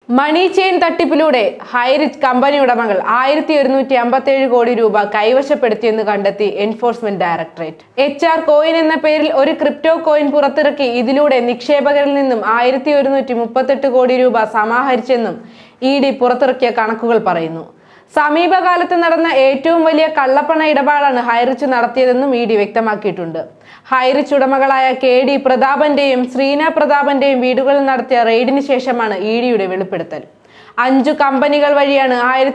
മണി chain തട്ടിപ്പിലൂടെ Highrich company ഉടമകൾ 1157 കോടി രൂപ കൈവശപ്പെടുത്തിയെന്ന് കണ്ടെത്തി എൻഫോഴ്സ്മെന്റ് ഡയറക്ടറേറ്റ്. HR കോയിൻ എന്ന പേരിൽ ഒരു ക്രിപ്റ്റോ കോയിൻ പുറത്തിറക്കി ഇതിലൂടെ നിക്ഷേപകരിൽ നിന്നും 1138 കോടി രൂപ സമാഹരിച്ചെന്നും ED പുറത്തിറക്കിയ കണക്കുകൾ പറയുന്നു. സമീപകാലത്ത് നടന്ന ഏറ്റവും വലിയ കള്ളപ്പണ ഇടപാടാണ് ഹൈറിച്ച് നടത്തിയതെന്നും ED വ്യക്തമാക്കിയിട്ടുണ്ട്. ഹൈറിച്ച് ഉടമകളായ KD പ്രതാപന്റെയും ശ്രീന പ്രതാപന്റെയും വീടുകളിൽ നടത്തിയ റെയ്ഡിന് ശേഷമാണ് EDയുടെ വെളിപ്പെടുത്തൽ. 5 കമ്പനികൾ വഴിയാണ്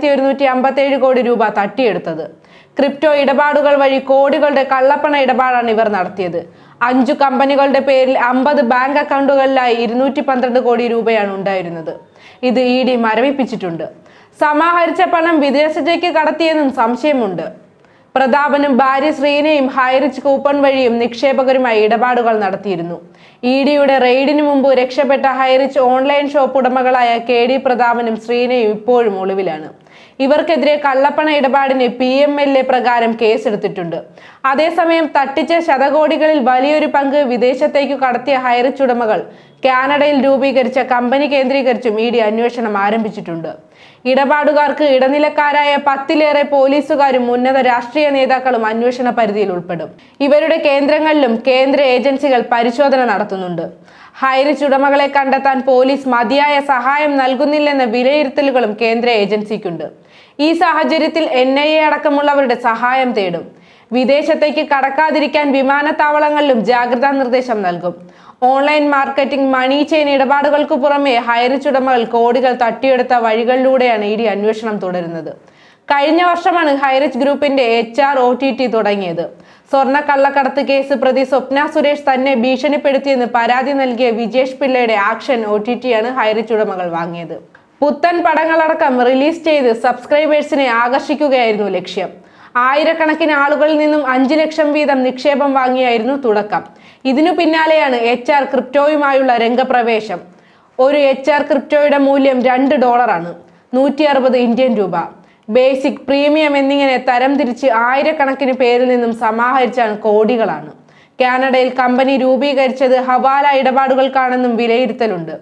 1157 കോടി രൂപ തട്ടിയെടുത്തത്. ക്രിപ്റ്റോ ഇടപാടുകൾ വഴി കോടികളുടെ കള്ളപ്പണ ഇടപാടാണ് ഇവർ നടത്തിയത്. 5 കമ്പനികളുടെ പേരിൽ 50 ബാങ്ക് അക്കൗണ്ടുകളിലായി 212 കോടി രൂപയാണ് ഉണ്ടായിരുന്നത്. ഇത് ED മരവിപ്പിച്ചിട്ടുണ്ട്. സമാഹരിച്ച പണം വിദേശത്തേക്ക് കടത്തിയെന്നും സംശയമുണ്ട്. പ്രതാപനും ഭാര്യ ശ്രീനയും ഹൈറിച്ച് കൂപ്പൺ വഴിയും നിക്ഷേപകരുമായി ഇടപാടുകൾ നടത്തിയിരുന്നു. EDയുടെ റെയ്ഡിന് മുമ്പ് രക്ഷപ്പെട്ട ഹൈറിച്ച് ഓൺലൈൻ ഷോപ്പ് ഉടമകളായ KD പ്രതാപനും ശ്രീനയും ഇപ്പോഴും ഒളിവിലാണ്. ഇവർക്കെതിരെ കള്ളപ്പണ ഇടപാടിന് PMLA പ്രകാരം കേസെടുത്തിട്ടുണ്ട്. അതേസമയം തട്ടിച്ച ശതകോടികളിൽ വലിയൊരു പങ്ക് വിദേശത്തേക്ക് കടത്തിയ ഹൈറിച്ച് ഉടമകൾ കാനഡയിൽ രൂപീകരിച്ച കമ്പനി കേന്ദ്രീകരിച്ചും ED അന്വേഷണം ആരംഭിച്ചിട്ടുണ്ട്. ഇടപാടുകാർക്ക് ഇടനിലക്കാരായ 10ലേറെ പോലീസുകാരും ഉന്നത രാഷ്ട്രീയ നേതാക്കളും അന്വേഷണ പരിധിയിൽ ഉൾപ്പെടും. ഇവരുടെ കേന്ദ്രങ്ങളിലും കേന്ദ്ര ഏജൻസികൾ പരിശോധന നടത്തുന്നുണ്ട്. ഹൈറിച്ച് ഉടമകളെ കണ്ടെത്താൻ പോലീസ് മതിയായ സഹായം നൽകുന്നില്ലെന്ന വിലയിരുത്തലുകളും കേന്ദ്ര ഏജൻസിക്കുണ്ട്. ഈ സാഹചര്യത്തിൽ NIA അടക്കമുള്ളവരുടെ സഹായം തേടും. വിദേശത്തേക്ക് കടക്കാതിരിക്കാൻ വിമാനത്താവളങ്ങളിലും ജാഗ്രതാ നിർദ്ദേശം നൽകും. ഓൺലൈൻ മാർക്കറ്റിംഗ്, മണി ചെയിൻ ഇടപാടുകൾക്ക് പുറമെ ഹൈറിച്ച് ഉടമകൾ കോടികൾ തട്ടിയെടുത്ത വഴികളിലൂടെയാണ് ED അന്വേഷണം തുടരുന്നത്. കഴിഞ്ഞ വർഷമാണ് ഹൈറിച്ച് ഗ്രൂപ്പിന്റെ HR OTT തുടങ്ങിയത്. സ്വർണ്ണ കള്ളക്കടത്ത് കേസ് പ്രതി സ്വപ്ന സുരേഷ് തന്നെ ഭീഷണിപ്പെടുത്തിയെന്ന് പരാതി നൽകിയ വിജേഷ് പിള്ളയുടെ ആക്ഷൻ OTTയാണ് ഹൈറിച്ച് ഉടമകൾ വാങ്ങിയത്. പുത്തൻ പടങ്ങളടക്കം റിലീസ് ചെയ്ത് സബ്സ്ക്രൈബേഴ്സിനെ ആകർഷിക്കുകയായിരുന്നു ലക്ഷ്യം. ആയിരക്കണക്കിന് ആളുകളിൽ നിന്നും 5 ലക്ഷം വീതം നിക്ഷേപം വാങ്ങിയായിരുന്നു തുടക്കം. ഇതിനു പിന്നാലെയാണ് HR ക്രിപ്റ്റോയുമായുള്ള രംഗപ്രവേശം. ഒരു HR ക്രിപ്റ്റോയുടെ മൂല്യം $2, 160 ഇന്ത്യൻ രൂപ. ബേസിക്, പ്രീമിയം എന്നിങ്ങനെ തരംതിരിച്ച് ആയിരക്കണക്കിന് പേരിൽ നിന്നും സമാഹരിച്ചാണ് കോടികളാണ്. കാനഡയിൽ കമ്പനി രൂപീകരിച്ചത് ഹവാല ഇടപാടുകൾക്കാണെന്നും വിലയിരുത്തലുണ്ട്.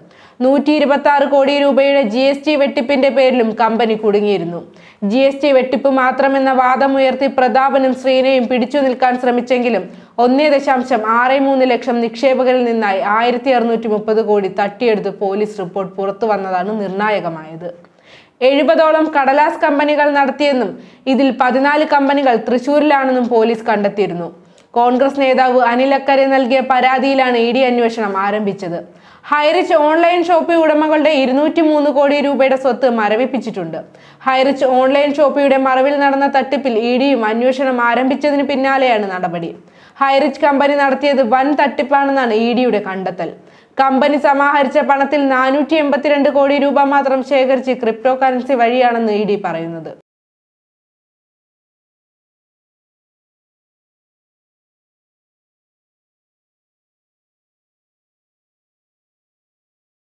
126 കോടി രൂപയുടെ GST വെട്ടിപ്പിന്റെ പേരിലും കമ്പനി കുടുങ്ങിയിരുന്നു. GST വെട്ടിപ്പ് മാത്രമെന്ന വാദമുയർത്തി പ്രതാപനും ശ്രീനയും പിടിച്ചു നിൽക്കാൻ ശ്രമിച്ചെങ്കിലും 1.63 ലക്ഷം നിക്ഷേപകരിൽ നിന്നായി 1630 കോടി തട്ടിയെടുത്ത് പോലീസ് റിപ്പോർട്ട് പുറത്തു വന്നതാണ് നിർണായകമായത്. 70ഓളം കടലാസ് കമ്പനികൾ നടത്തിയെന്നും ഇതിൽ 14 കമ്പനികൾ തൃശൂരിലാണെന്നും പോലീസ് കണ്ടെത്തിയിരുന്നു. കോൺഗ്രസ് നേതാവ് അനിൽ അക്കരെ നൽകിയ പരാതിയിലാണ് ED അന്വേഷണം ആരംഭിച്ചത്. ഹൈറിച്ച് ഓൺലൈൻ ഷോപ്പ് ഉടമകളുടെ 203 കോടി രൂപയുടെ സ്വത്ത് മരവിപ്പിച്ചിട്ടുണ്ട്. ഹൈറിച്ച് ഓൺലൈൻ ഷോപ്പിയുടെ മറവിൽ നടന്ന തട്ടിപ്പിൽ EDയും അന്വേഷണം ആരംഭിച്ചതിന് പിന്നാലെയാണ് നടപടി. ഹൈറിച്ച് കമ്പനി നടത്തിയത് വൻ തട്ടിപ്പാണെന്നാണ് EDയുടെ കണ്ടെത്തൽ. കമ്പനി സമാഹരിച്ച പണത്തിൽ 482 കോടി രൂപ മാത്രം ശേഖരിച്ച് ക്രിപ്റ്റോ കറൻസി വഴിയാണെന്ന് ED പറയുന്നത്.